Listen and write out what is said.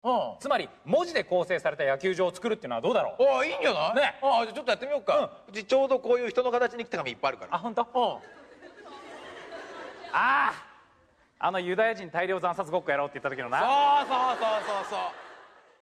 つまり文字で構成された野球場を作るっていうのはどうだろう。 ああ、いいんじゃない。 ね。 じゃあちょっとやってみようか。うちちょうどこういう人の形に来た紙いっぱいあるから。 あ、本当？ああ、ユダヤ人大量惨殺ごっこやろうって言った時のな。 そうそうそうそうそう。